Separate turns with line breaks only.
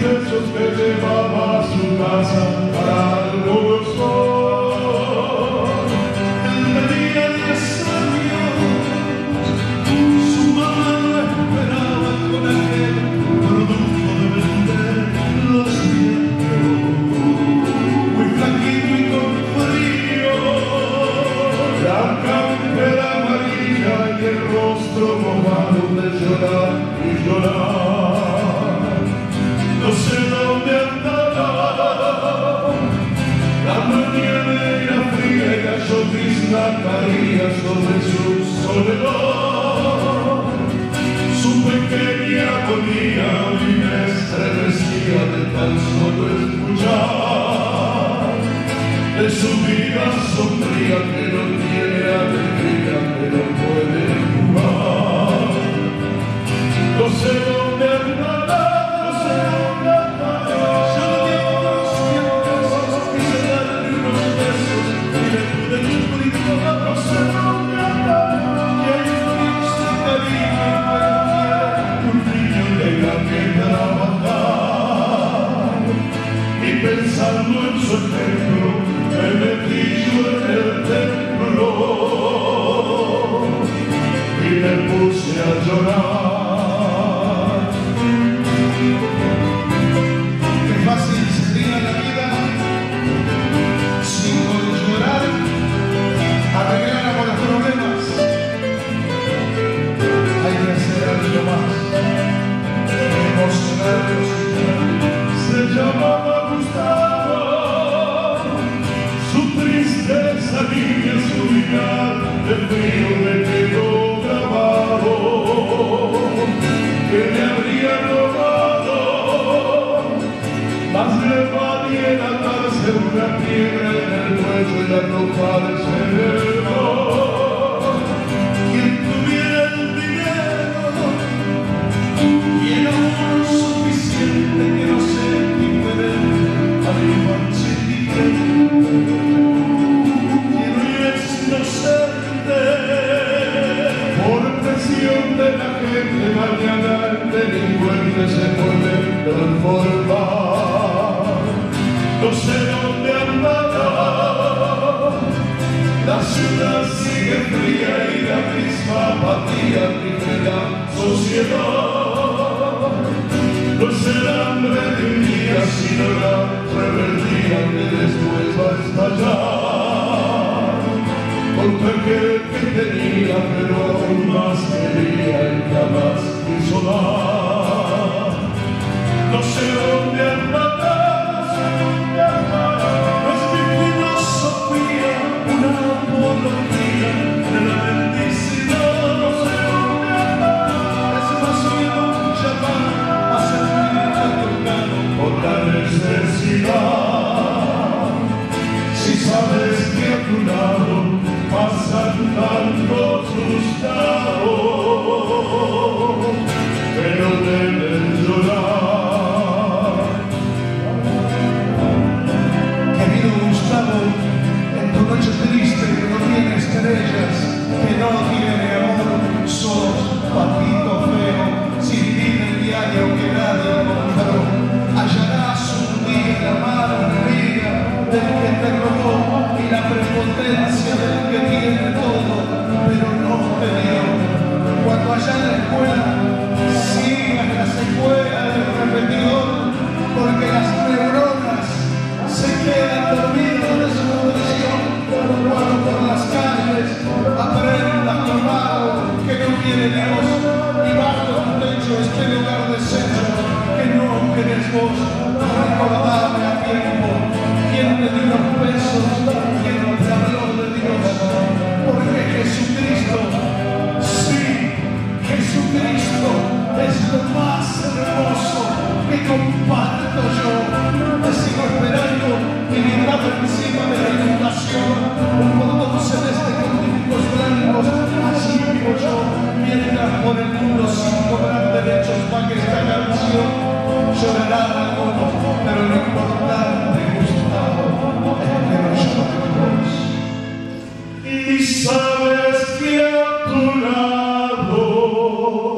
besos que llevaba a su casa para almorzar. Tenía 10 años, su mamá lo esperaba con aquel producto de vender los viejos, muy flaquito y con frío, la campera amarilla y el rostro mojado de llorar y llorar. No sé dónde andará, la mañana era fría y la llovizna caía sobre su soledad. Su pequeña agonía a mí me estremecía de tan solo escuchar de su vida sombría que no tiene alegría, que no puede jugar. No sé dónde andará, no sé dónde andará. Yo le digo unos 100 pesos, quise darle unos besos y le pude cumplir toda. No sé dónde andará, y hay un Dios de cariño y cualquiera, un niño tenga que trabajar. Y pensando en su ejemplo, me metí yo en el templo y me puse a llorar.
Qué fácil sería la vida si con llorar arregláramos los problemas. Hay que hacer algo más, emocionarnos.
Se llamaba Gustavo, su tristeza niña, su mirar de frío me quedó grabado, que me habría robado, mas le valía el atarse una piedra en el cuello y arrojarse en el mar. Quien tuviera el dinero y el amor suficiente que no sea indiferente al infantil, quien hoy es inocente por presión de la gente, mañana el delincuente se puede transformar. No sé dónde andará, la ciudad sigue fría y la misma apatía rige la sociedad. No es el hambre de un día, sino la rebeldía que después va a estallar. Contra aquel que tenía, pero aún más quería y jamás quiso dar. No sé dónde andará, no sé dónde andará. No es mi filosofía, una apología de la mendicidad. No sé dónde andará, es más oído llamar a sentirte tocado por la necesidad. Si sabes que a tu lado pasan tantos frustrados, pero deben llorar.
Querido Gustavo, en tu noche triste que no tiene estrellas, que no tiene amor, sos patito feo, sin vida el diario que nadie compró. Hallarás un día la maravilla del que te robó y la prepotencia del que tiene todo, pero no te dio. Cuando allá en la escuela sigas la secuela del repetidor, porque las neuronas se quedan dormidas de su nutrición. Cuando por las calles aprendas tu amado que no tiene Dios y bajo tu techo este lugar de centro que no querés vos. Recordame a tiempo quién te dio los besos, quién te habló de Dios, porque Jesucristo, sí, Jesucristo es lo más hermoso que comparto yo. Te sigo esperando y librado encima de la inundación, un cordón celeste con típicos blancos, así vivo yo, mientras por el mundo sin cobrar derechos pague esta canción. Llorará alguno, pero lo importante, Gustavo, es que no llores vos.
Y sabes que a tu lado